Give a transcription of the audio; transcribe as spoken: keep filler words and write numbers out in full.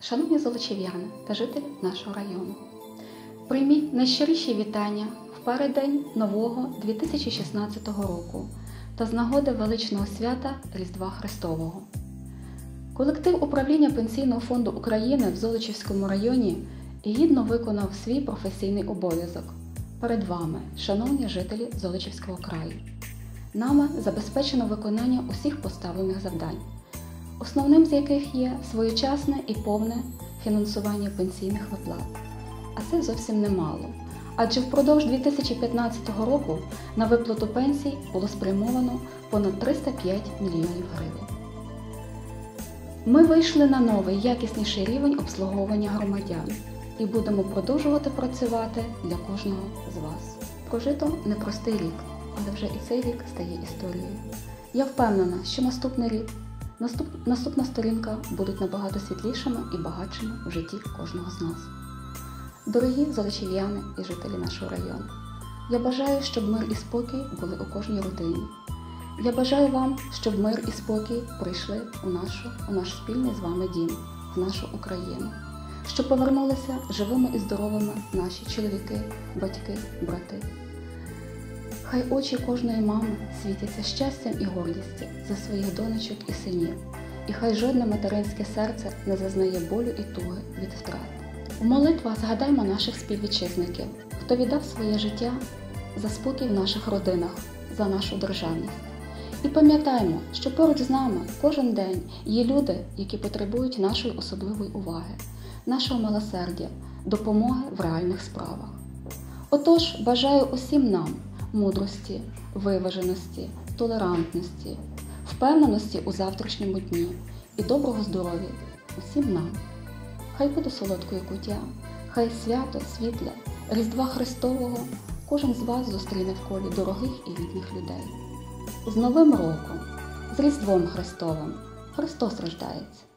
Шановні золочів'яни та жителі нашого району, прийміть найщиріші вітання в переддень нового дві тисячі шістнадцятого року та з нагоди величного свята Різдва Христового. Колектив управління Пенсійного фонду України в Золочівському районі гідно виконав свій професійний обов'язок перед вами, шановні жителі Золочівського краю. Нами забезпечено виконання усіх поставлених завдань, основним з яких є своєчасне і повне фінансування пенсійних виплат. А це зовсім немало, адже впродовж дві тисячі п'ятнадцятого року на виплату пенсій було спрямовано понад триста п'ять мільйонів гривень. Ми вийшли на новий, якісніший рівень обслуговування громадян і будемо продовжувати працювати для кожного з вас. Прожито непростий рік, але вже і цей рік стає історією. Я впевнена, що наступний рік, наступ, наступна сторінка будуть набагато світлішими і багатшими в житті кожного з нас. Дорогі золочів'яни і жителі нашого району, я бажаю, щоб мир і спокій були у кожній родині. Я бажаю вам, щоб мир і спокій прийшли у, нашу, у наш спільний з вами дім, в нашу Україну. Щоб повернулися живими і здоровими наші чоловіки, батьки, брати. Хай очі кожної мами світяться щастям і гордістю за своїх донечок і синів. І хай жодне материнське серце не зазнає болю і туги від втрат. У молитвах згадаймо наших співвітчизників, хто віддав своє життя за спокій в наших родинах, за нашу державність. І пам'ятаймо, що поруч з нами кожен день є люди, які потребують нашої особливої уваги, нашого милосердя, допомоги в реальних справах. Отож, бажаю усім нам мудрості, виваженості, толерантності, впевненості у завтрашньому дні і доброго здоров'я усім нам. Хай буде солодкою куття, хай свято, світле, Різдва Христового кожен з вас зустріне в колі дорогих і рідних людей. З Новим роком, з Різдвом Христовим! Христос рождається!